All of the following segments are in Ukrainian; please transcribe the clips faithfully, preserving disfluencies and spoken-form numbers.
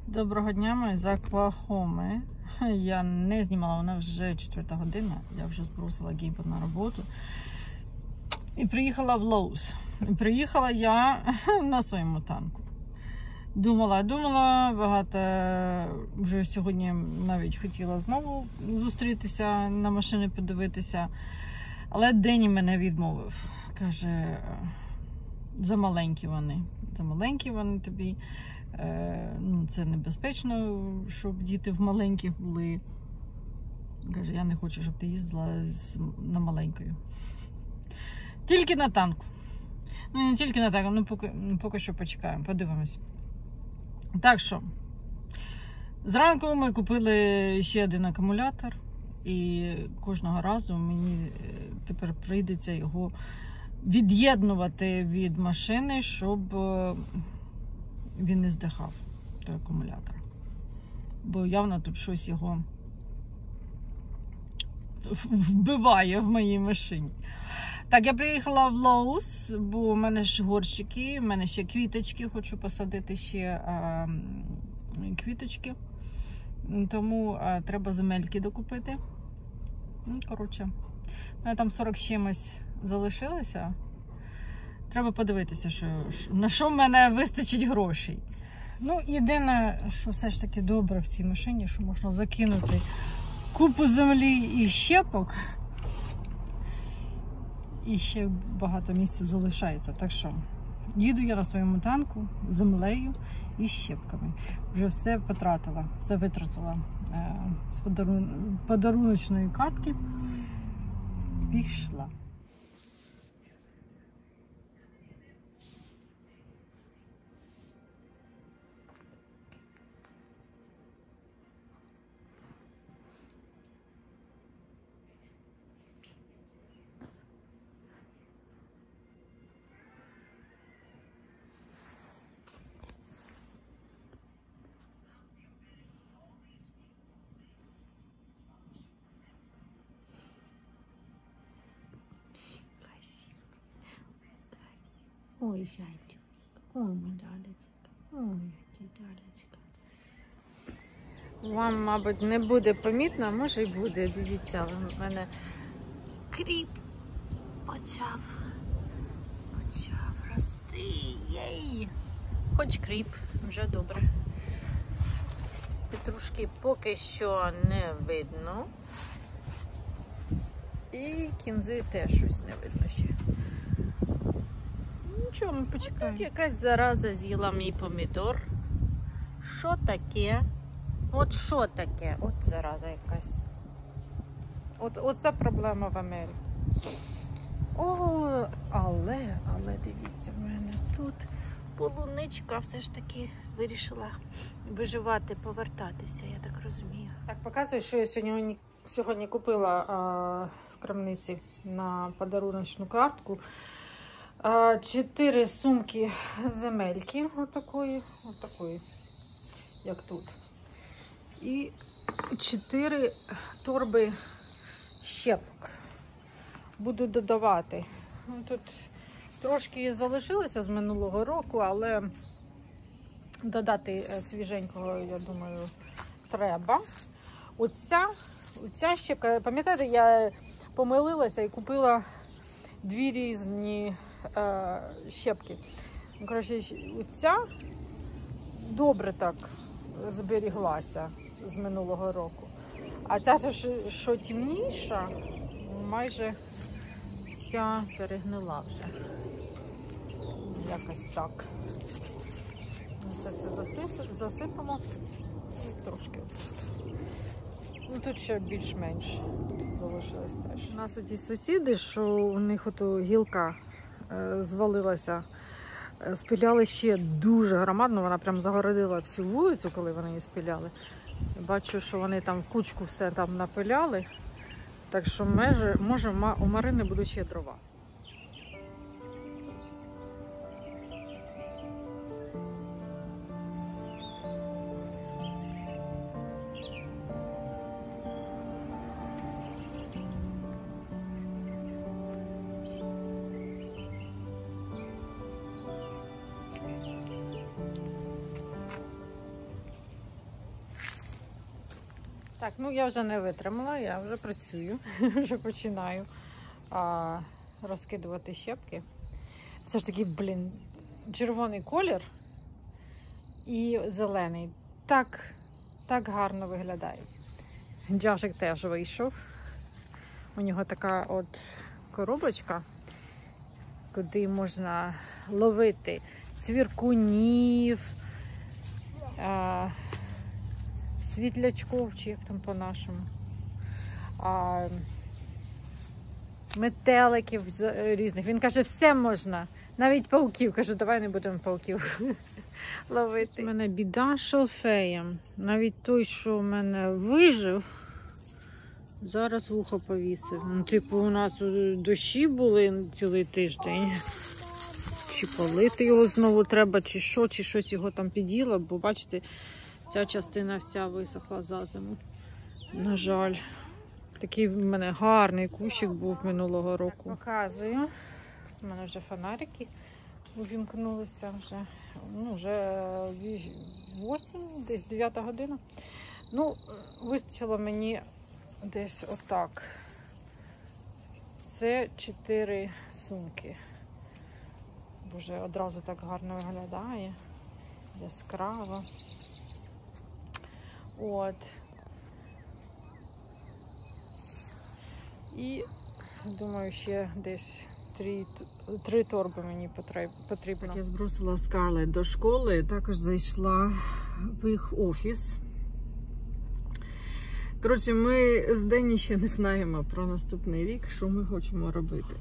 Доброго дня, ми з Оклахоми. Я не знімала, вона вже четверта година. Я вже збросила Гейба на роботу. І приїхала в Лоус. І приїхала я на своєму танку. Думала, думала, багато вже сьогодні навіть хотіла знову зустрітися, на машини подивитися. Але Дені мене відмовив. Каже, замаленькі вони. Замаленькі вони тобі. Ну, це небезпечно, щоб діти в маленьких були. Каже, я не хочу, щоб ти їздила з, на маленькою. Тільки на танку. Ну, не тільки на танку, ну поки, ну, поки що почекаємо, подивимось. Так що, зранку ми купили ще один акумулятор, і кожного разу мені тепер прийдеться його від'єднувати від машини, щоб він не здихав, той акумулятор. Бо явно тут щось його вбиває в моїй машині. Так, я приїхала в Лоус, бо у мене ж горщики, у мене ще квіточки, хочу посадити ще а, квіточки. Тому а, треба земельки докупити. Ну, коротше, у мене там сорок чимось залишилося. Треба подивитися, що, на що в мене вистачить грошей. Ну, єдине, що все ж таки добре в цій машині, що можна закинути купу землі і щепок. І ще багато місця залишається. Так що, їду я на своєму танку з землею і щепками. Вже все потратила, все витратила е, з подарун... подаруночної картки. Пішла. Ой, зайчик. Ой, моя далечка. Ой, ти далечка. Вам, мабуть, не буде помітно, а може й буде. Дивіться, в мене кріп почав, почав рости. Єй! Хоч кріп, вже добре. Петрушки поки що не видно. І кінзи теж щось не видно ще. Нічого, ми почекаємо. Тут якась зараза з'їла мій помідор. Що таке? От що таке? От зараза якась. От, оце проблема в Америці. О, але, але дивіться, в мене тут полуничка все ж таки вирішила виживати, повертатися, я так розумію. Так, показую, що я сьогодні, сьогодні купила а, в крамниці на подаруночну картку. Чотири сумки земельки, отакої, отакої, як тут. І чотири торби щепок. Буду додавати. Тут трошки залишилося з минулого року, але додати свіженького, я думаю, треба. Оця, оця щепка, пам'ятаєте, я помилилася і купила дві різні е, щепки. Коротше, оця добре так зберіглася з минулого року. А ця, що, що темніша, майже вся перегнила вже. Якось так. Це все засип, засипемо і трошки. Ну, тут ще більш-менш залишилось теж. У нас оті сусіди, що у них ото гілка е, звалилася, е, спиляли ще дуже громадно, вона прям загородила всю вулицю, коли вони її спиляли. Бачу, що вони там в кучку все там напиляли, так що може, може у Марини будуть ще дрова. Так, ну я вже не витримала, я вже працюю, вже починаю а, розкидувати щепки. Все ж таки, блін, червоний колір і зелений. Так, так гарно виглядає. Джашик теж вийшов. У нього така от коробочка, куди можна ловити цвіркунів, а, світлячков, чи як там по-нашому, а, метеликів різних. Він каже, все можна, навіть пауків. Кажу, давай не будемо пауків ловити. У мене біда з шалфеєм. Навіть той, що в мене вижив, зараз вухо повісив. Ну, типу, у нас дощі були цілий тиждень. Чи полити його знову треба, чи що, чи щось його там під'їло, бо, бачите, ця частина вся висохла за зиму. На жаль. Такий в мене гарний кущик був минулого року. Показую. У мене вже фонарики увімкнулися вже. Ну, вже восьма, десь дев'ята година. Ну, вистачило мені десь отак. Це чотири сумки. Боже, одразу так гарно виглядає. Яскраво. От. І, думаю, ще десь три, три торби мені потрібно. Так, я збросила Скарлетт до школи, також зайшла в їх офіс. Коротше, ми з Денні ще не знаємо про наступний рік, що ми хочемо робити.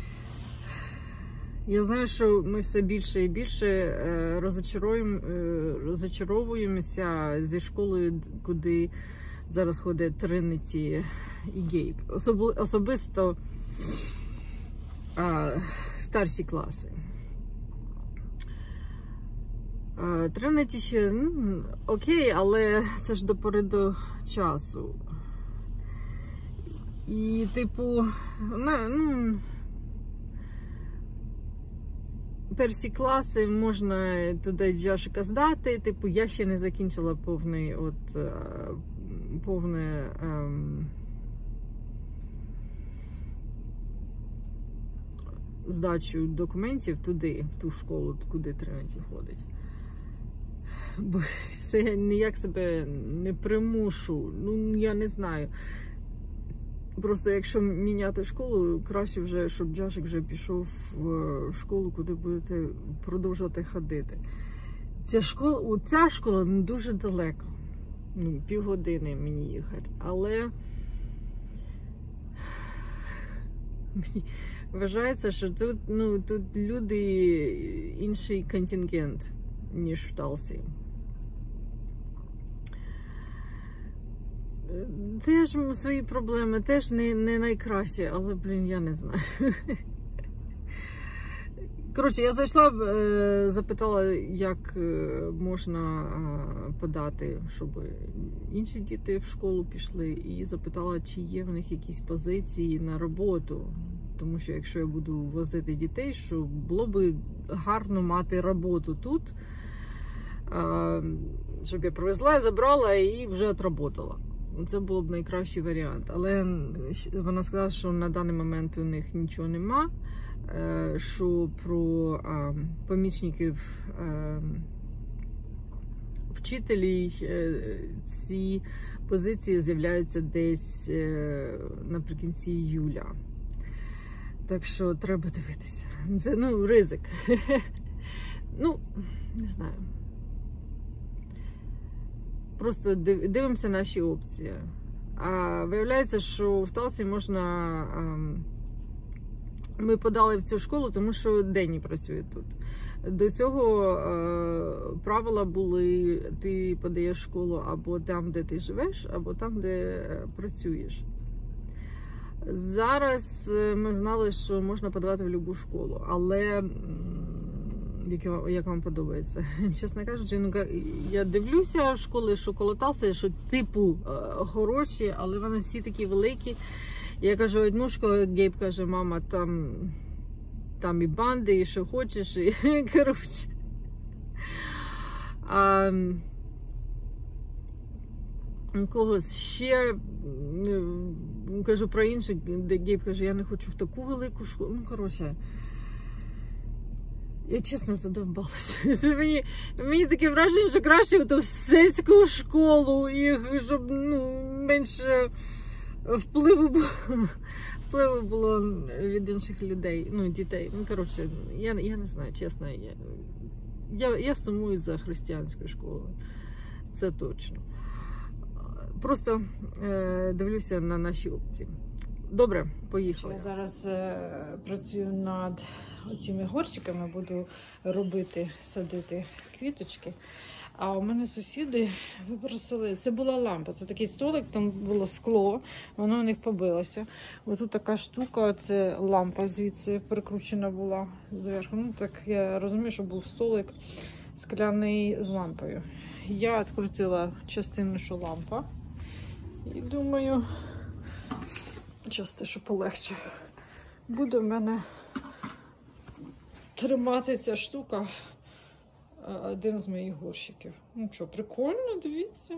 Я знаю, що ми все більше і більше розочаруємо, розочаровуємося зі школою, куди зараз ходить Трініті і Гейб. Особ, особисто а, старші класи. Трініті ще ну, окей, але це ж до пори до часу. І, типу, ну, перші класи можна туди Джашика здати. Типу, я ще не закінчила повний, от, повне ем, здачу документів туди, в ту школу, куди Трініті ходить. Бо все ніяк себе не примушу. Ну, я не знаю. Просто якщо міняти школу, краще вже, щоб Джашик вже пішов в школу, куди будете продовжувати ходити. Ця школа, ця школа ну, дуже далеко. Ну, півгодини мені їхати. Але мені вважається, що тут, ну, тут люди інший контингент, ніж в Талсі. Теж свої проблеми, теж не, не найкращі, але, блін, я не знаю. Коротше, я зайшла, запитала, як можна подати, щоб інші діти в школу пішли, і запитала, чи є в них якісь позиції на роботу. Тому що якщо я буду возити дітей, що було б гарно мати роботу тут, щоб я привезла, забрала і вже отработала. Це було б найкращий варіант. Але вона сказала, що на даний момент у них нічого нема, що про помічників вчителів ці позиції з'являються десь наприкінці июля. Так що треба дивитися. Це, ну, ризик. Ну, не знаю. Просто дивимося наші опції. А виявляється, що в Талсі можна... Ми подали в цю школу, тому що Денні працює тут. До цього е, правила були, ти подаєш школу або там, де ти живеш, або там, де працюєш. Зараз ми знали, що можна подавати в будь-яку школу, але як, як вам подобається? Чесно кажучи, ну, я дивлюся в школи, що коло Талси, що типу хороші, але вони всі такі великі. Я кажу, однушку, Гейб каже, мама, там, там і банди, і що хочеш, і коротше. А, у когось ще, кажу про інших, де Гейб каже, я не хочу в таку велику школу. Ну, коротше, я чесно задовбалася. Мені, мені таке враження, що краще в сельську школу, і щоб ну, менше впливу було, впливу було від інших людей, ну, дітей. Ну, коротше, я, я не знаю, чесно, я, я, я сумую за християнською школою. Це точно. Просто е, дивлюся на наші опції. Добре, поїхали. Я зараз е, працюю над цими горщиками, буду робити, садити квіточки. А у мене сусіди випросили, це була лампа, це такий столик, там було скло, воно у них побилося. Ось тут така штука, це лампа звідси прикручена була зверху. Ну так я розумію, що був столик скляний з лампою. Я відкрутила частину, що лампа. І думаю, часто, що полегше, буде в мене тримати ця штука один з моїх горщиків. Ну що, прикольно, дивіться.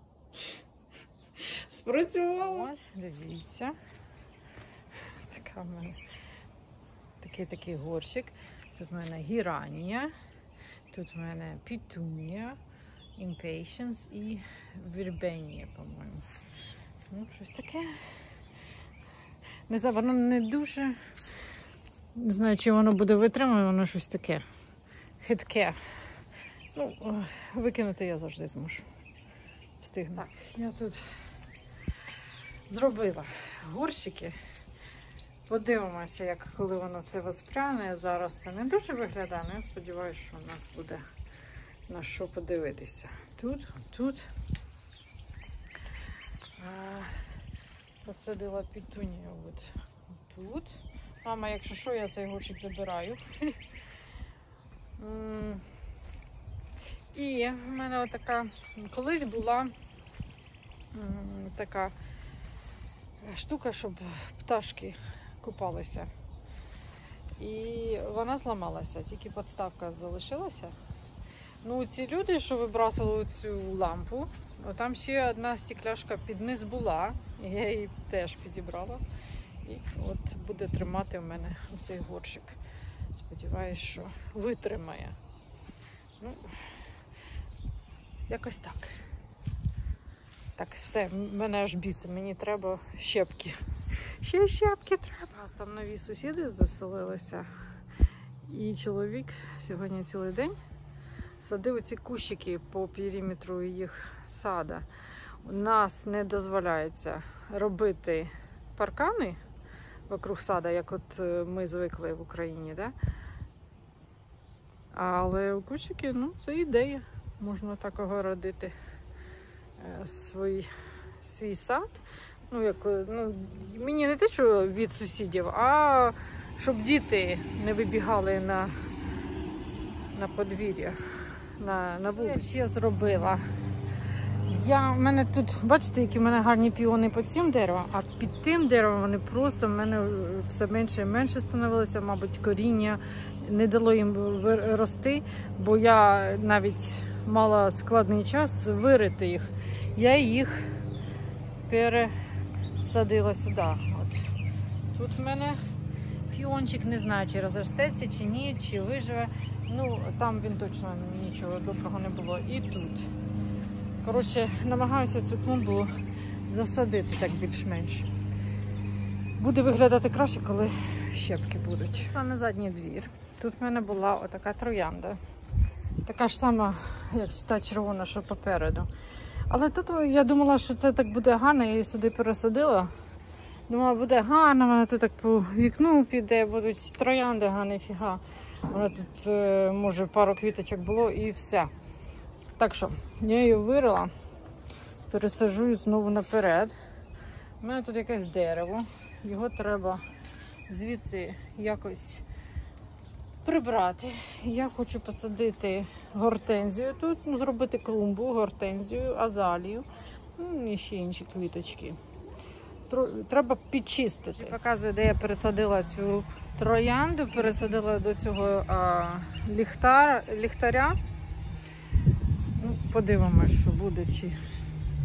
Спрацювало. Дивіться. Така в мене такий такий горщик. Тут в мене гіранія, тут в мене пітунія, Impatience і Вірбенія, по-моєму. Ну, щось таке. Не знаю, воно не дуже... Не знаю, чи воно буде витримати, воно щось таке. Хитке. Ну, викинути я завжди зможу. Встигну. Так, я тут зробила горщики. Подивимося, як коли воно це воспряне. Зараз це не дуже виглядає, але я сподіваюся, що у нас буде на що подивитися. Тут, тут. А, посадила пітунію от тут. Мама, якщо що, я цей горщик забираю. І в мене отака, колись була така штука, щоб пташки купалися. І вона зламалася, тільки підставка залишилася. Ну, ці люди, що вибрасили цю лампу, там ще одна стекляшка під низ була, я її теж підібрала. І от буде тримати в мене оцей горщик. Сподіваюсь, що витримає. Ну, якось так. Так, все, мене аж бісить, мені треба щепки. Ще щепки треба. У нас там нові сусіди заселилися. І чоловік сьогодні цілий день садив ці кущики по периметру їх сада. У нас не дозволяється робити паркани вокруг сада, як от ми звикли в Україні, да? Але у кущики, ну, це ідея. Можна так огородити свій, свій сад. Ну, як, ну, мені не те, що від сусідів, а щоб діти не вибігали на, на подвір'я, на, на вулицю. Я ще зробила. Я, в мене тут, бачите, які в мене гарні піони під цим деревом, а під тим деревом вони просто в мене все менше і менше становилося, мабуть, коріння не дало їм рости, бо я навіть мала складний час вирити їх. Я їх пересадила сюди. От. Тут в мене піончик, не знаю, чи розростеться, чи ні, чи виживе. Ну, там він точно нічого доброго не було. І тут. Коротше, намагаюся цю клумбу засадити так більш-менш. Буде виглядати краще, коли щепки будуть. Пішла на задній двір. Тут в мене була отака троянда. Така ж сама, як та червона, що попереду. Але тут я думала, що це так буде гарно, я її сюди пересадила. Думала, буде гарно, вона тут так по вікну піде, будуть троянди, га, ніфіга. Вона тут, може, пару квіточок було і все. Так що, я її вирила, пересаджую знову наперед. У мене тут якесь дерево, його треба звідси якось прибрати. Я хочу посадити гортензію тут, ну, зробити клумбу, гортензію, азалію, ну, і ще інші квіточки. Треба підчистити. Показую, де я пересадила цю троянду, пересадила до цього а, ліхтар, ліхтаря. Ну, подивимось, що буде, чи,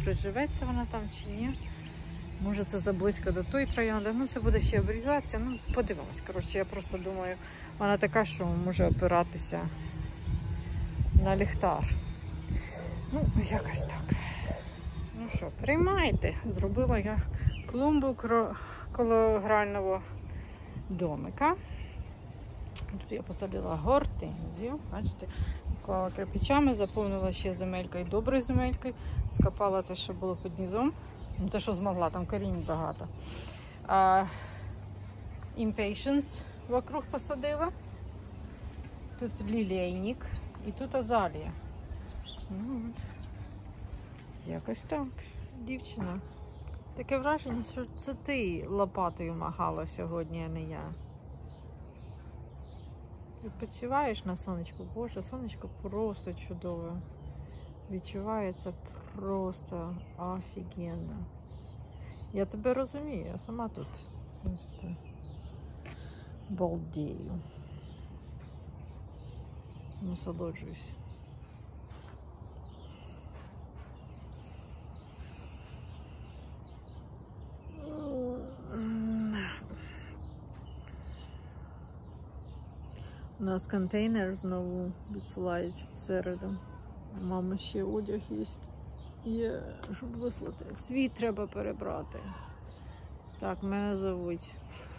приживеться вона там чи ні. Може це заблизько до тої троянди, ну це буде ще обрізатися, ну подивимось. Коротше, я просто думаю, вона така, що може опиратися на ліхтар. Ну, якось так. Ну що, приймайте. Зробила я клумбу коло грального домика. Тут я посадила гортензію, бачите, клала кирпичами, заповнила ще земелькою, доброю земелькою, скопала те, що було під низом, ну, те, що змогла, там корінь багато. А, Impatiens вокруг посадила, тут лілейник і тут азалія. Ну, от. Якось так, дівчина. Таке враження, що це ти лопатою махала сьогодні, а не я. Відпочиваєш на сонечку, боже, сонечко просто чудове. Відчувається просто офігенно. Я тебе розумію, я сама тут просто балдею. Насолоджуюсь. У нас контейнер знову відсилають всереду. Мама ще одяг є, є, щоб вислати. Свій треба перебрати. Так, мене зовуть.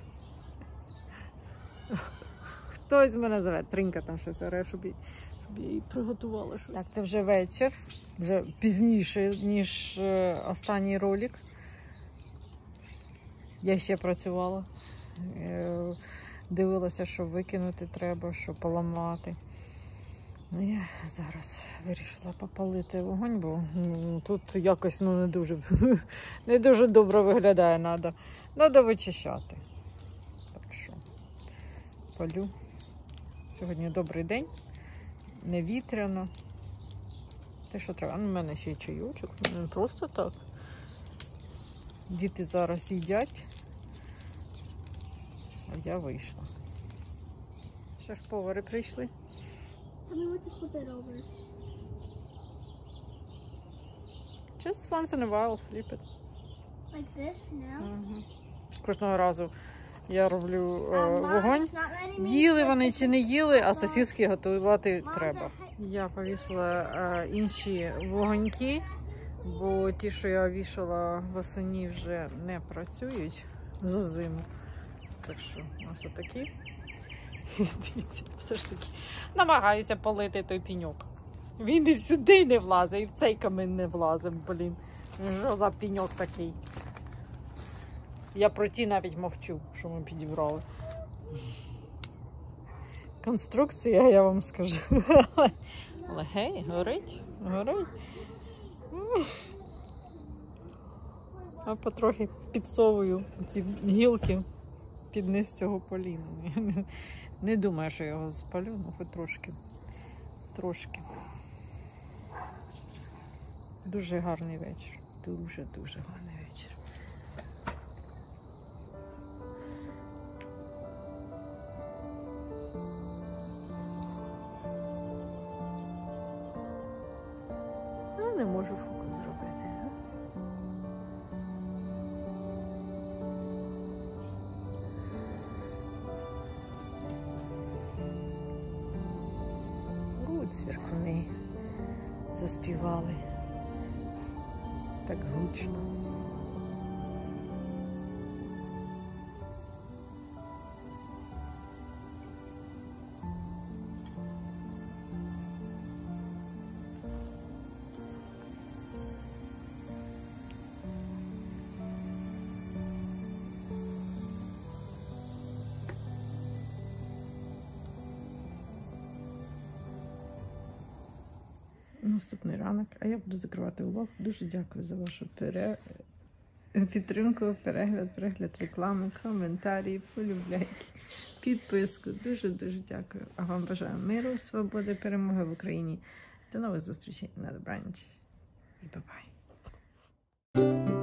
Хтось мене зове. Тринька там щось оре, щоб їй, щоб їй приготувала щось. Так, це вже вечір. Вже пізніше, ніж е, останній ролик. Я ще працювала. Е, Дивилася, що викинути треба, що поламати. Ну, я зараз вирішила попалити вогонь, бо ну, тут якось ну, не дуже не дуже добре виглядає. Надо, надо вичищати. Так що, палю. Сьогодні добрий день, не вітряно. Те, що треба. Ну, у мене ще й чайочок, не просто так. Діти зараз їдять. А я вийшла. Що ж, повари прийшли? Just once in a while flip it. Like this now? Угу. Кожного разу я роблю е, вогонь. Їли вони чи не їли, а сосиски готувати треба. Я повісила е, інші вогоньки, бо ті, що я вішала восені, вже не працюють за зиму. Так що у нас отакі. Дивіться, все ж таки намагаюся полити той пеньок. Він і сюди не влазить, і в цей камін не влазить, блін. Що за пеньок такий? Я про ті навіть мовчу, що ми підібрали. Конструкція, я вам скажу. Але гей, горить, горить. А потрохи підсовую ці гілки під низ цього поліну. Не думаю, що я його спалю, ну хоч трошки. Трошки. Дуже гарний вечір. Дуже-дуже гарний вечір. Ну, не можу фокус зробити. Цвіркуни заспівали так гучно. Наступний ранок, а я буду закривати влог. Дуже дякую за вашу пере... підтримку, перегляд, перегляд реклами, коментарі, полюбляйки, підписку. Дуже-дуже дякую. А вам бажаю миру, свободи, перемоги в Україні. До нових зустрічей на добраніч. І бай-бай.